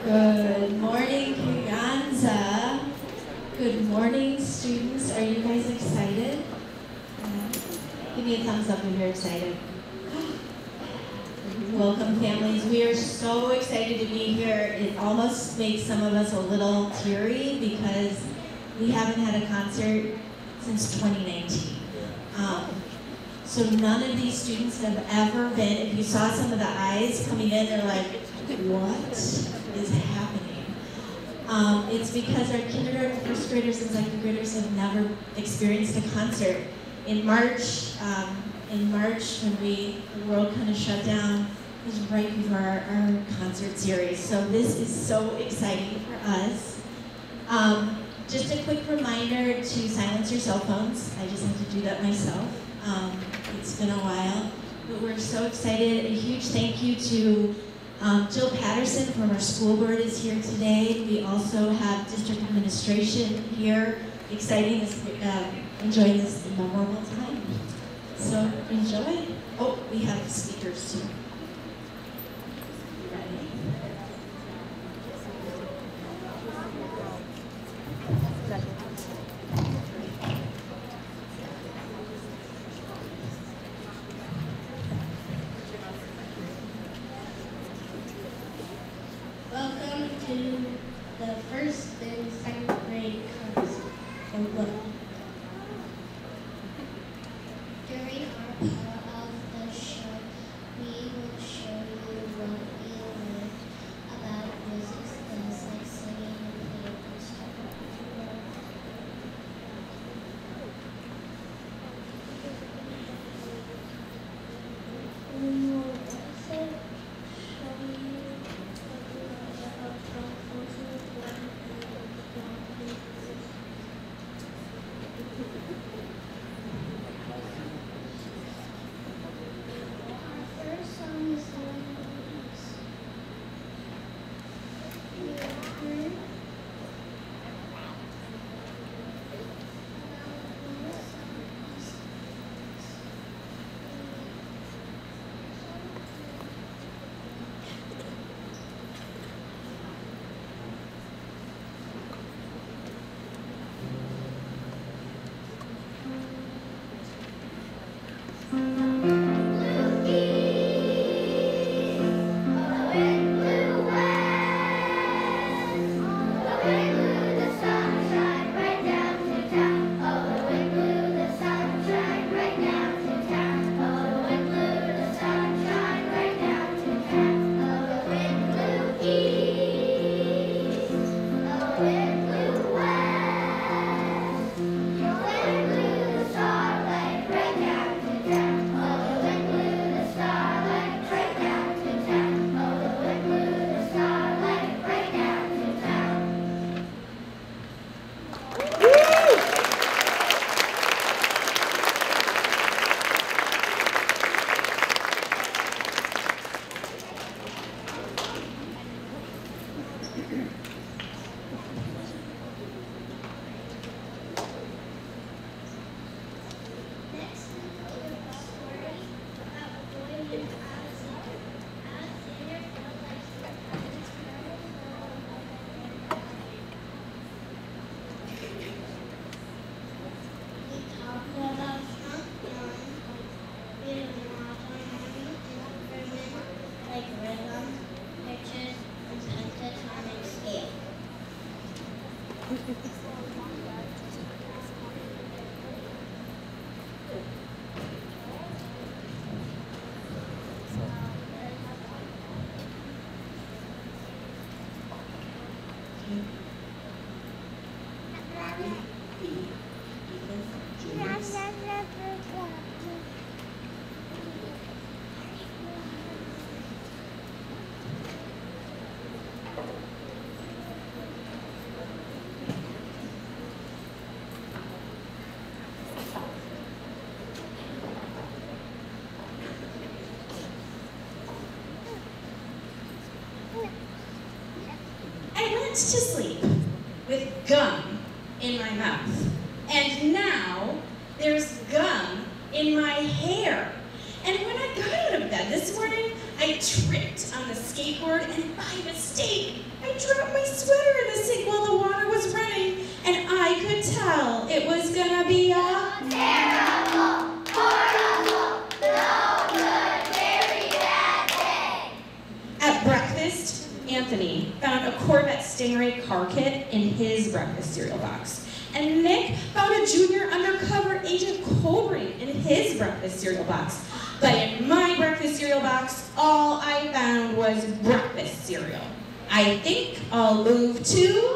Good morning, Kegonsa. Good morning, students. Are you guys excited? Give me a thumbs up if you're excited. Welcome, families. We are so excited to be here. It almost makes some of us a little teary because we haven't had a concert since 2019. So none of these students have ever been, if you saw some of the eyes coming in, they're like, what is happening? It's because our kindergarten, first graders, and second graders have never experienced a concert. In March, when the world kind of shut down, it was right before our concert series. So this is so exciting for us. Just a quick reminder to silence your cell phones. I just had to do that myself. It's been a while, but we're so excited. A huge thank you to Jill Patterson from our school board is here today. We also have district administration here, enjoying this memorable time. So enjoy. Oh, we have speakers too. Ready? Welcome to the first and second grade concert for Little. During our part of the show, we will show you what we learned about music skills like singing and playing instruments. We will also show you to sleep with gum in my mouth. And now there's gum in my hair. And when I got out of bed this morning, I tripped on the skateboard, and by mistake, I dropped my sweater in the sink while the water was running, and I could tell it was gonna be a terrible, horrible, no good, very bad day. At breakfast, Anthony found a Corvette Stingray car kit in his breakfast cereal box. And Nick found a junior undercover agent cold ring in his breakfast cereal box. But in my breakfast cereal box, all I found was breakfast cereal. I think I'll move to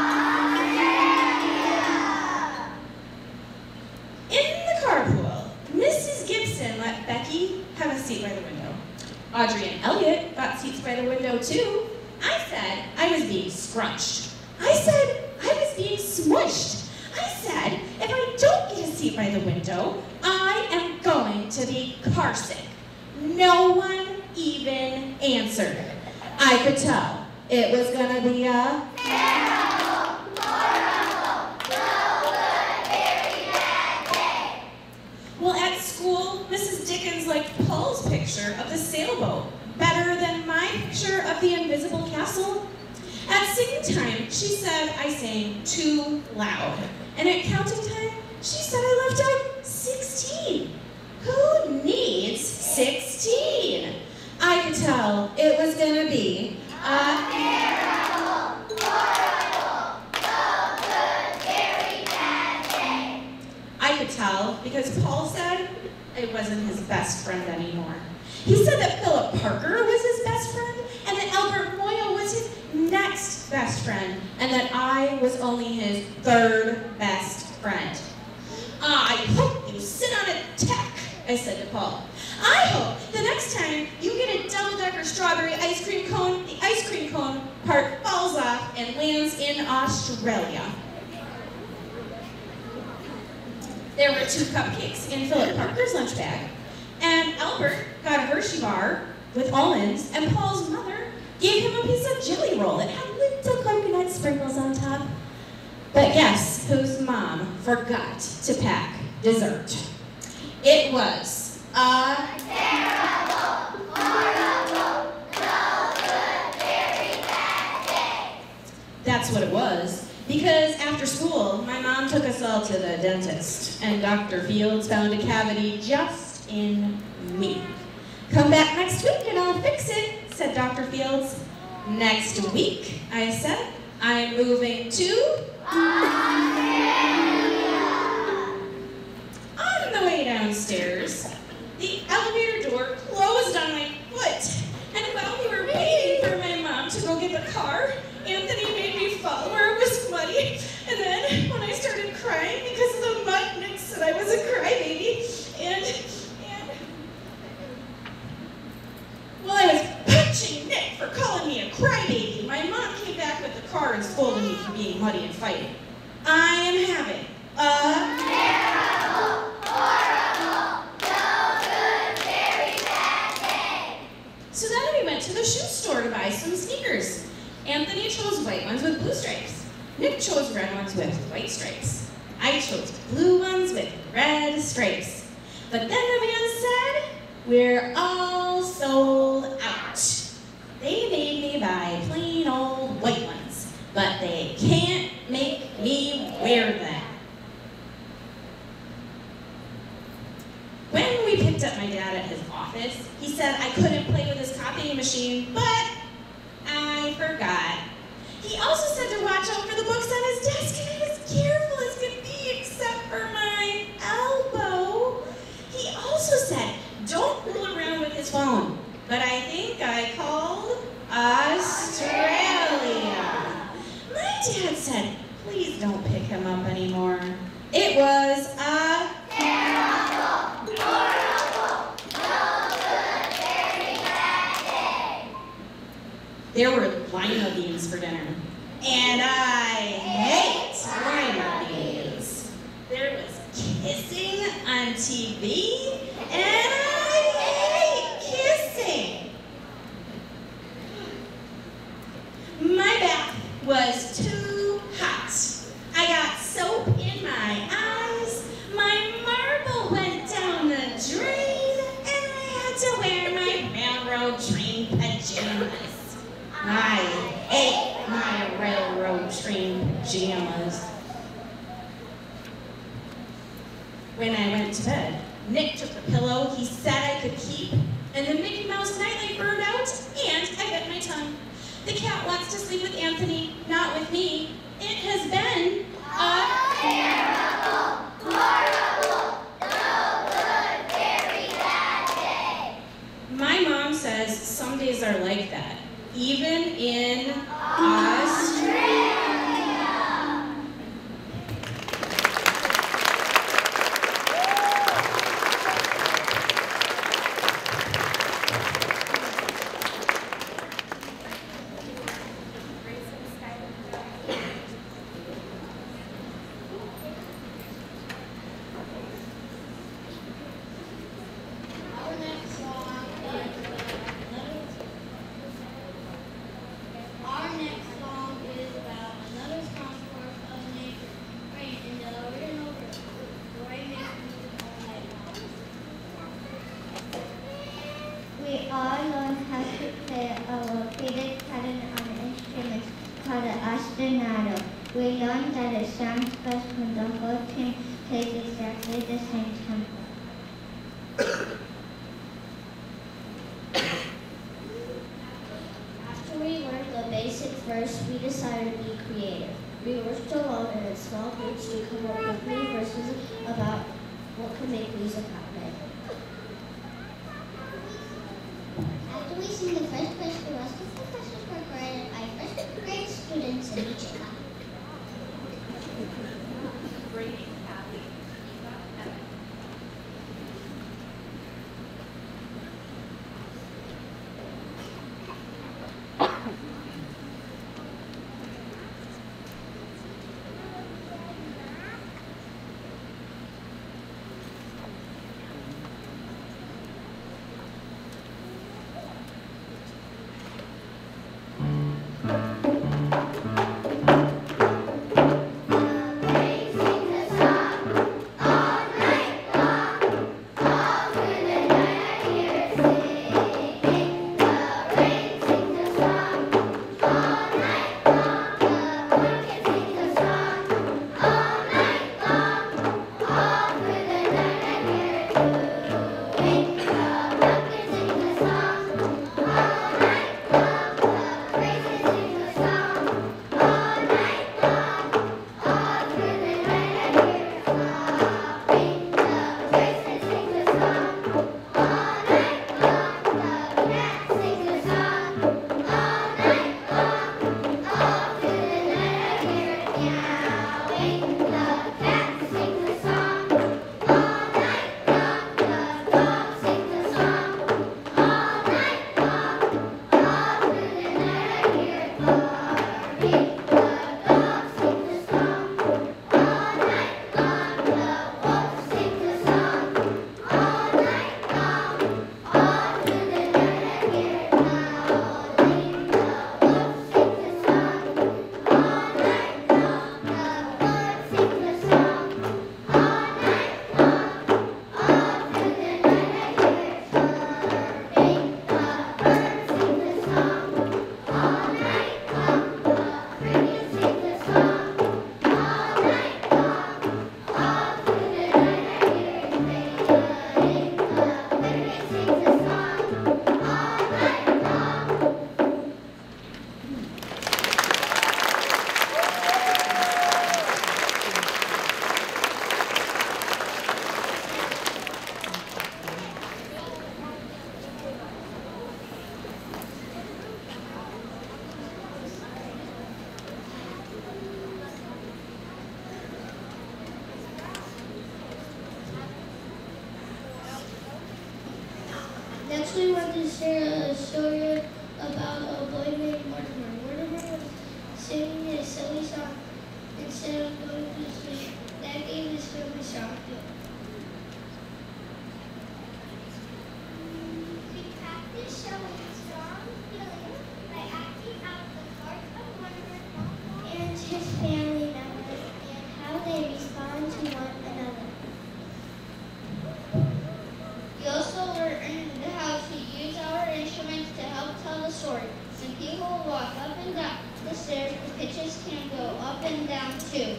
Australia. In the carpool, Mrs. Gibson let Becky have a seat by the window. Audrey and Elliot got seats by the window too. I said I was being scrunched. I said I was being smushed. I said if I don't get a seat by the window, I am going to be car sick. No one even answered. I could tell it was gonna be a terrible, horrible, no good, very bad day. Well, at school, Mrs. Dickens liked Paul's picture of the sailboat better than my picture of the invisible castle. At singing time, she said I sang too loud. And at counting time, she said I left out 16. Who needs 16? I could tell it was gonna be a terrible, horrible, no good, very bad day. I could tell because Paul said it wasn't his best friend anymore. He said that Philip Parker was his best friend, and that Albert Moyle was his next best friend, and that I was only his third best friend. I hope you sit on a tack, I said to Paul. I hope the next time you get a double-decker strawberry ice cream cone, the ice cream cone part falls off and lands in Australia. There were 2 cupcakes in Philip Parker's lunch bag, and Albert got a Hershey bar with almonds, and Paul's mother gave him a piece of jelly roll that had little coconut sprinkles on top. But guess whose mom forgot to pack dessert? It was a terrible, horrible, no good, very bad day. That's what it was. Because after school, my mom took us all to the dentist, and Dr. Fields found a cavity just in me. Come back next week and I'll fix it, said Dr. Fields. Next week, I said, I'm moving to Australia. On the way downstairs, the elevator door closed on my foot. And while we were waiting for my mom to go get the car, Anthony made me fall where it was muddy. And then when I started crying because of the mud, Nick said I was a crybaby. And while I was punching Nick for calling me a crybaby, my mom came back with the car and scolded me for being muddy and fighting. I am having a Terrible, horrible, no good, very bad day. So then we went to the shoe store to buy some sneakers. Anthony chose white ones with blue stripes. Nick chose red ones with white stripes. I chose blue ones with red stripes. But then the man said, we're all sold out. They made me buy plain old white ones, but they can't make me wear them. When we picked up my dad at his office, he said I couldn't play with his copying machine, but I forgot. He also said to watch out for the books on his desk, and I was careful as could be, except for my elbow. He also said, don't fool around with his phone. But I think I called Australia. My dad said, please don't pick him up anymore. It was a Terrible, horrible, no good, very bad day. There were lima beans for dinner. And I hate lima beans. There was kissing on TV, and I hate kissing. My bath was too hot. I got soap in my eyes, my marble went down the drain, and I had to wear my railroad train pajamas. When I went to bed, Nick took the pillow he said I could keep, and the Mickey Mouse nightlight burned out, and I bit my tongue. The cat wants to sleep with Anthony, not with me. It has been a terrible, horrible, no good, very bad day. My mom says some days are like that, even in Australia. We all learn how to play a repeated pattern on an instrument called an ostinato. We learned that it sounds best when the whole team plays exactly the same tempo. After we learned the basic verse, we decided to be creative. We worked alone and in small groups to come up with new verses about what could make music happen. After we sing the first verse, the rest of the verses were graded by first grade students in each class. Next, we want to share a story about a boy named Mortimer. Mortimer was singing a silly song instead of going to sleep. That gave his family strong feeling. We practiced showing strong feeling by acting out the part of Mortimer and his family members and how they respond to one another. We also learned how to use our instruments to help tell the story. When people walk up and down the upstairs, the pitches can go up and down too.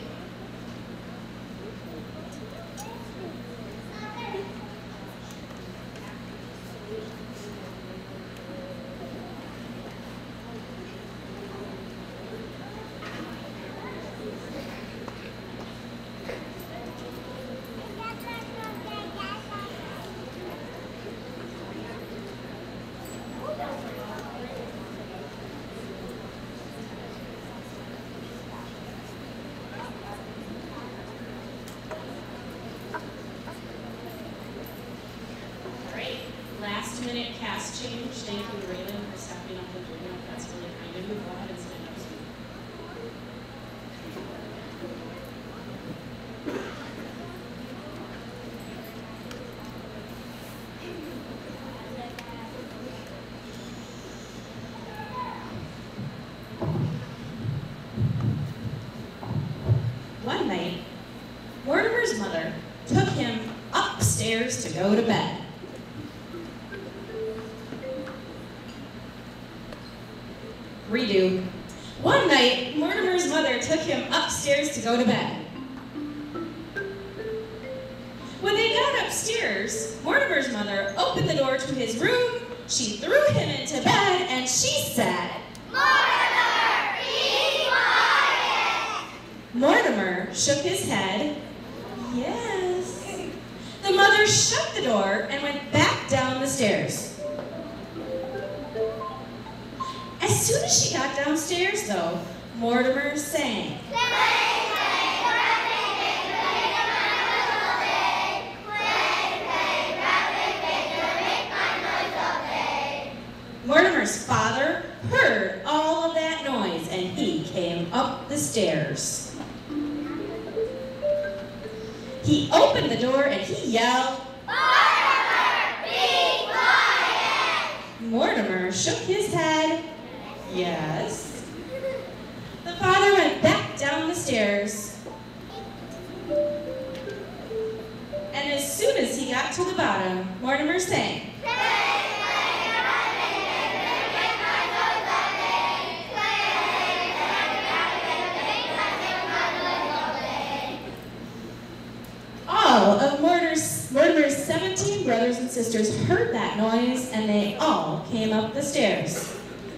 Last minute cast change. Thank you, Raylan, for stepping up and doing it. That's really kind of you. Go ahead and stand up. One night, Mortimer's mother took him upstairs to go to bed. Redo. One night, Mortimer's mother took him upstairs to go to bed. When they got upstairs, Mortimer's mother opened the door to his room, she threw him into bed, and she said, "Mortimer, be quiet!" Mortimer shook his head. Yes. The mother shut the door and went back down the stairs. As soon as she got downstairs, though, Mortimer sang. Mortimer's father heard all of that noise, and he came up the stairs. He opened the door and he yelled, "Mortimer, be quiet!" Mortimer shook his head. Yes. The father went back down the stairs. And as soon as he got to the bottom, Mortimer sang. All of Mortimer's 17 brothers and sisters heard that noise, and they all came up the stairs.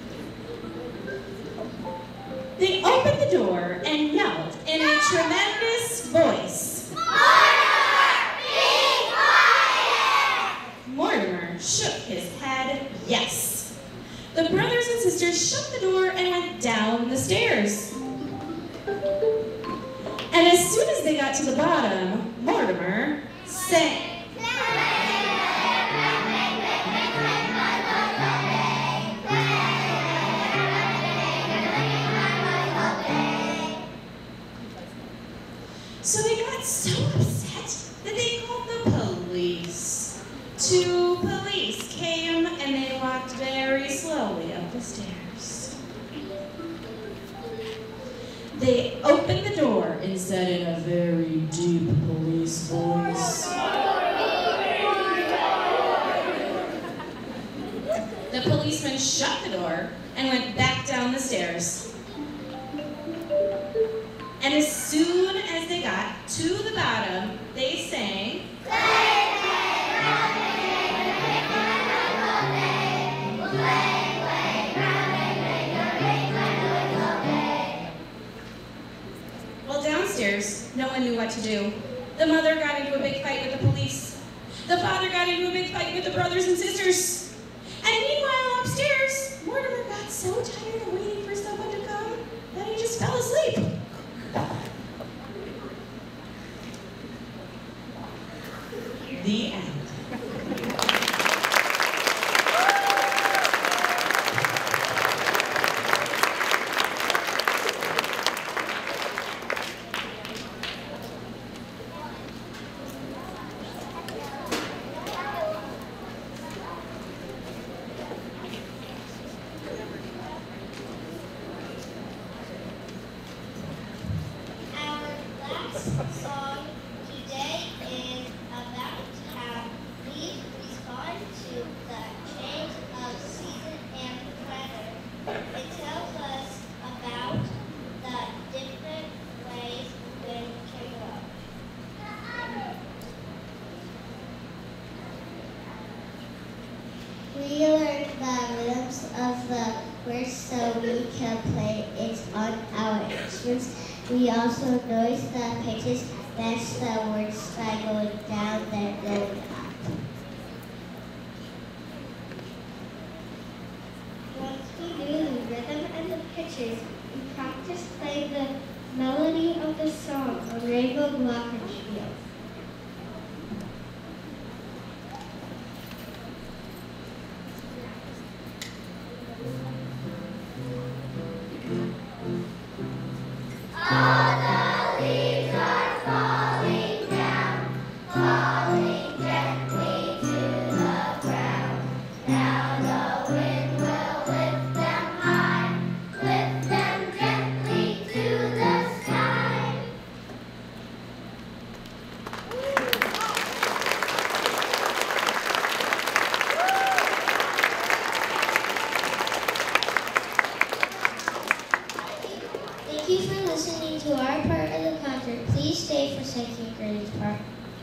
They opened the door and yelled in a tremendous voice, "Mortimer, be quiet!" Mortimer shook his head, yes. The brothers and sisters shut the door and went down the stairs. And as soon as they got to the bottom, Mortimer sang. So they got so upset that they called the police. 2 police came and they walked very slowly up the stairs. They opened the door and said in a very deep police voice, the policeman shut the door and went back down the stairs. And as soon as they got to the bottom, they sang, well, downstairs, no one knew what to do. The mother got into a big fight with the police. The father got into a big fight with the brothers and sisters. And meanwhile, upstairs, Mortimer got so tired of waiting for someone to come that he just fell asleep. The end. so we can play it on our instruments. We also notice the pitches, that's the words by going down, then going up. Once we knew the rhythm and the pitches, we practiced playing the melody of the song on Rainbow Glockenspiel. Thank you for listening to our part of the concert. Please stay for second grade's part.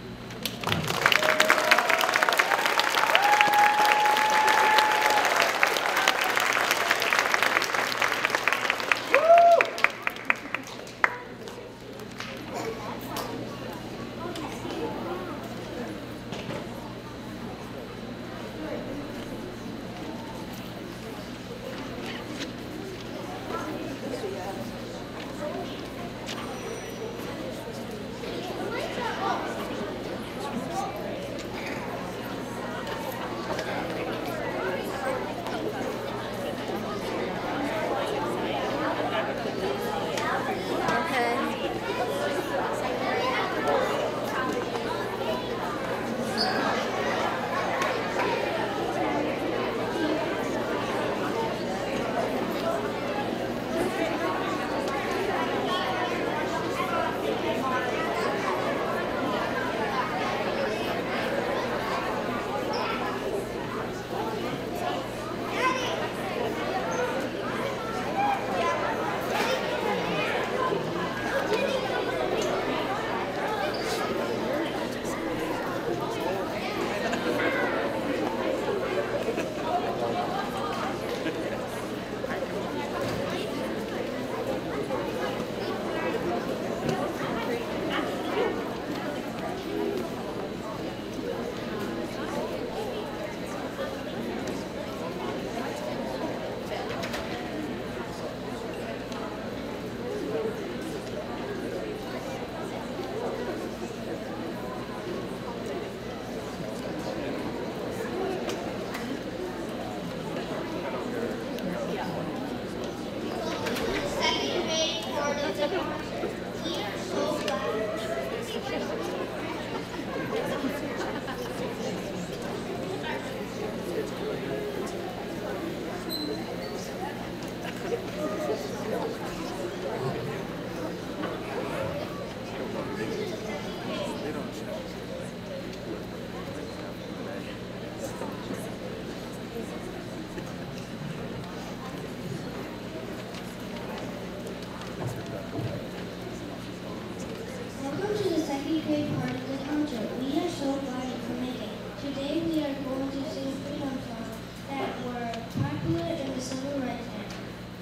Welcome to the second grade part of the concert. We are so glad you could make it. Today we are going to sing freedom songs that were popular in the civil rights era.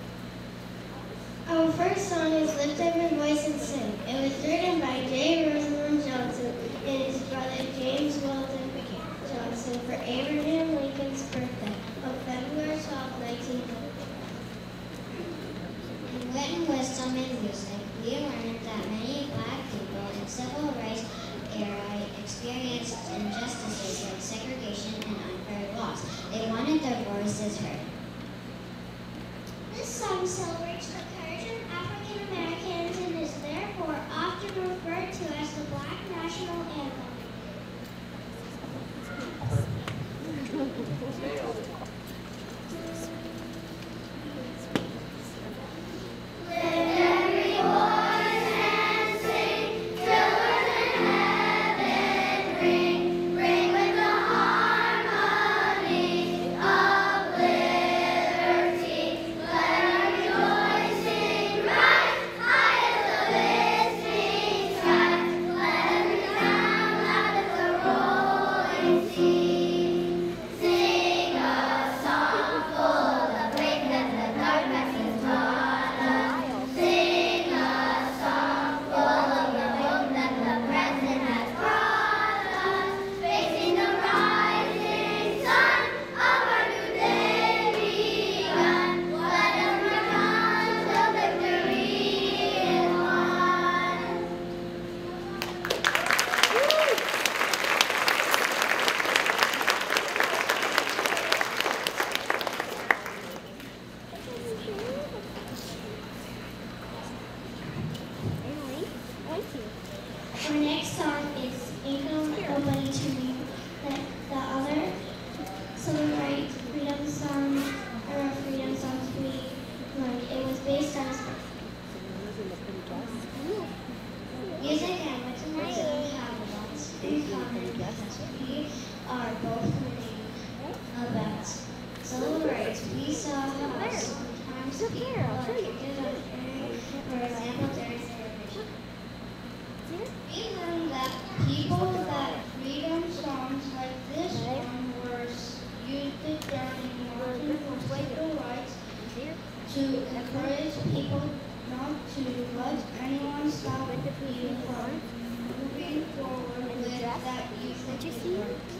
Our first song is Lift Up Your Voice and Sing. It was written by J. Rosamond Johnson and his brother James Weldon Johnson for Abraham Lincoln's birthday on February 12, 1900. In written wisdom and music, we learned that many Black people in civil rights era experienced injustices like segregation and unfair laws. They wanted their voices heard. This song celebrates the courage of African Americans and is therefore often referred to as the Black National Anthem. Our next song is Ain't Nobody to Me. The other civil rights freedom songs are freedom songs we learned. It was based on music and rhythm have lots in common because we are both learning about civil rights. We saw how sometimes people are treated unfairly. For example, there is segregation. We learned that freedom songs like this one were used during marching for civil rights to encourage people not to let anyone stop you from moving forward with that youth.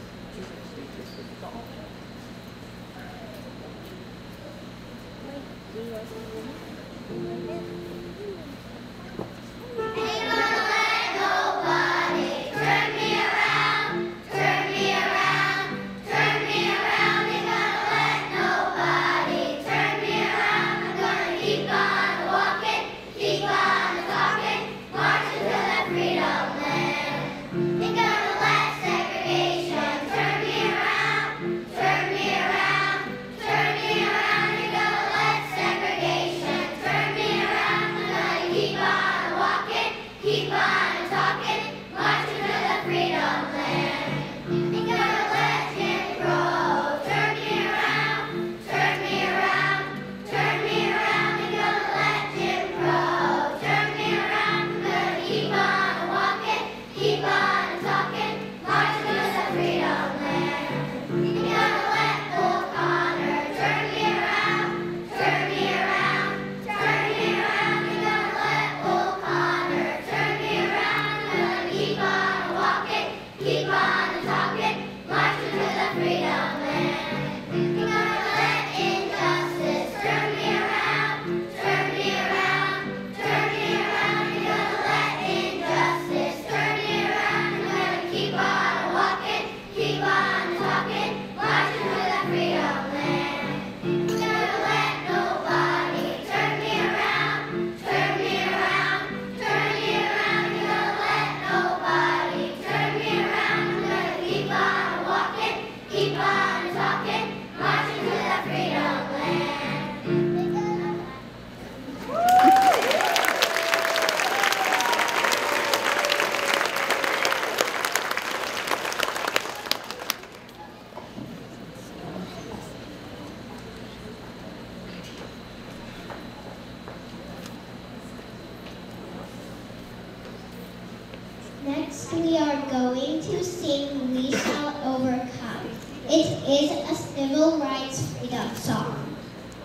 Next, we are going to sing We Shall Overcome. It is a civil rights freedom song.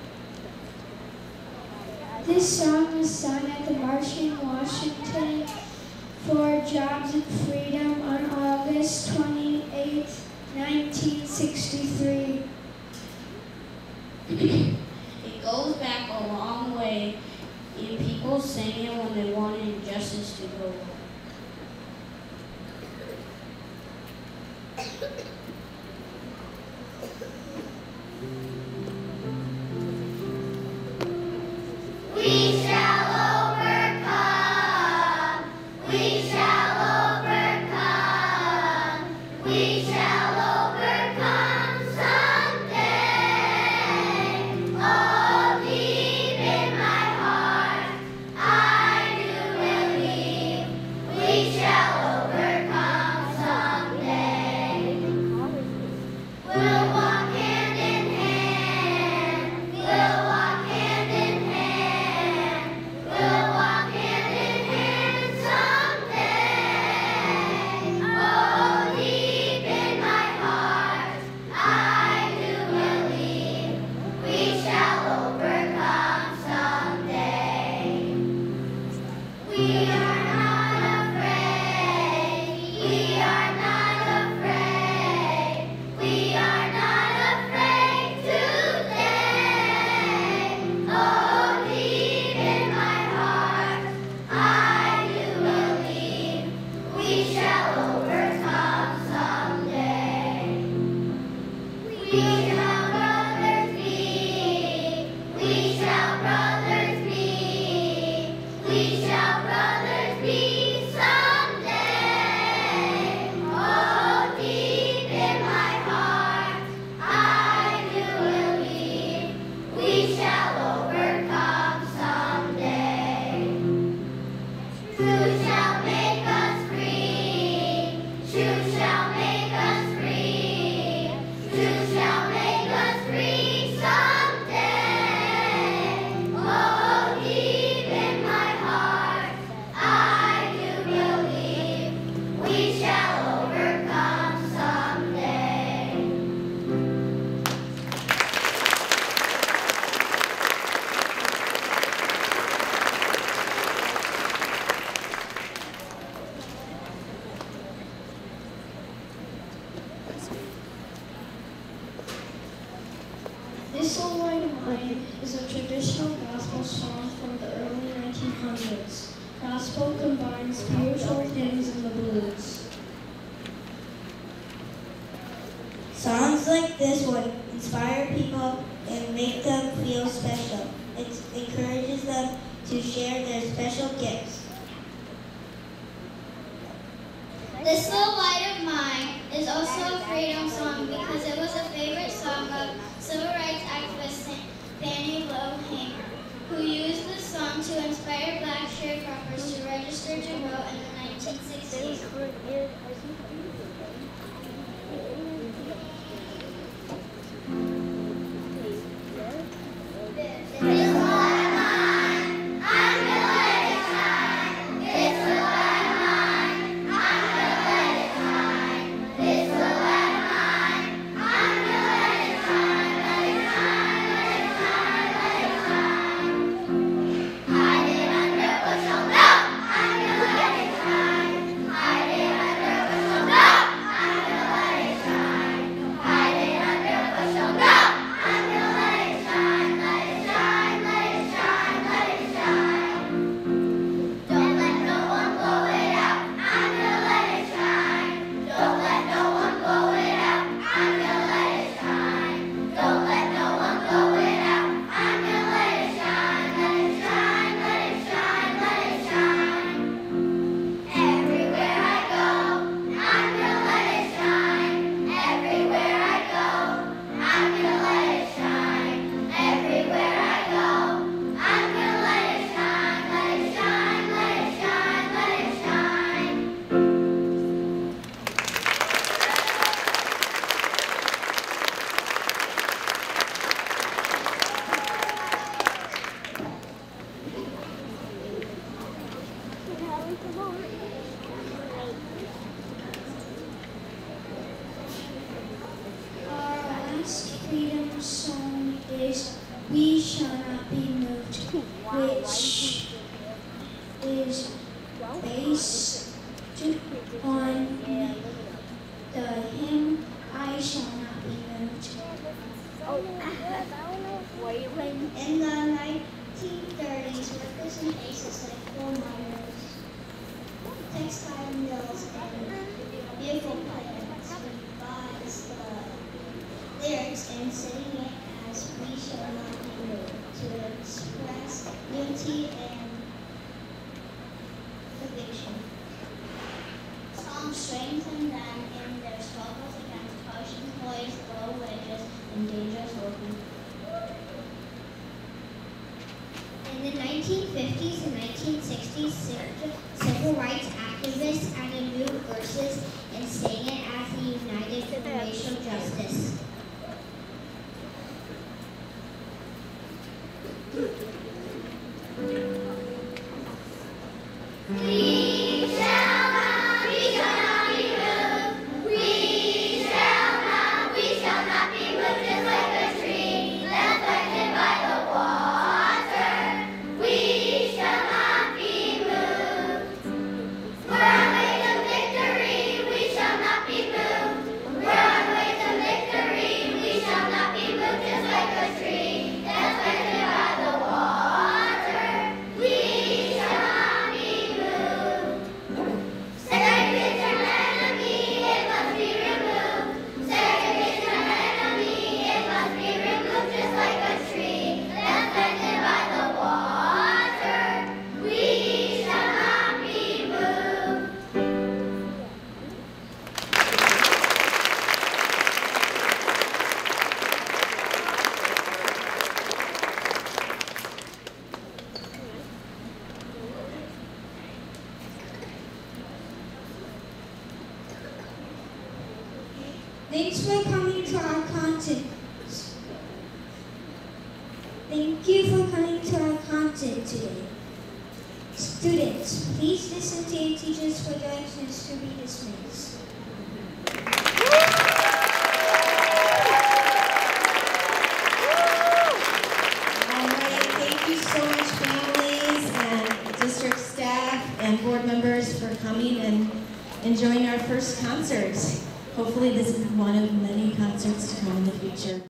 This song was sung at the March in Washington for Jobs and Freedom on August 28, 1963. It goes back a long way, and people sang it when they wanted injustice to go on. We shall overcome. We shall overcome. We shall overcome someday. Oh, deep in my heart, I do believe we shall overcome someday. We'll walk hand in hand. We'll walk hand in hand. hits. Gospel combines spiritual hymns and the blues. Songs like this one inspire people and make them feel special. It encourages them to share their special gifts. This Little Light of Mine is also a freedom song because it was a favorite song of civil rights activist Fannie Lou Hamer, who used this song to inspire black sharecroppers to register to vote in the 1960s. Freedom song is We Shall Not Be Moved, which is based on the hymn I Shall Not Be Moved. In the 1930s, workers in places like coal miners, textile mills, and vehicle plants revised the lyrics and sang it as We Shall Not Be Moved to express unity and conviction. Songs strengthened them in their struggles against harsh employees, low wages, and dangerous working. In the 1950s and 1960s, civil rights activists added new verses and sang it as the United for Racial Justice. Thanks for coming to our concert. Thank you for coming to our concert today. Students, please listen to your teachers for directions to be dismissed. Thank you so much, families and district staff and board members, for coming and enjoying our first concert. Hopefully this is one of many concerts to come in the future.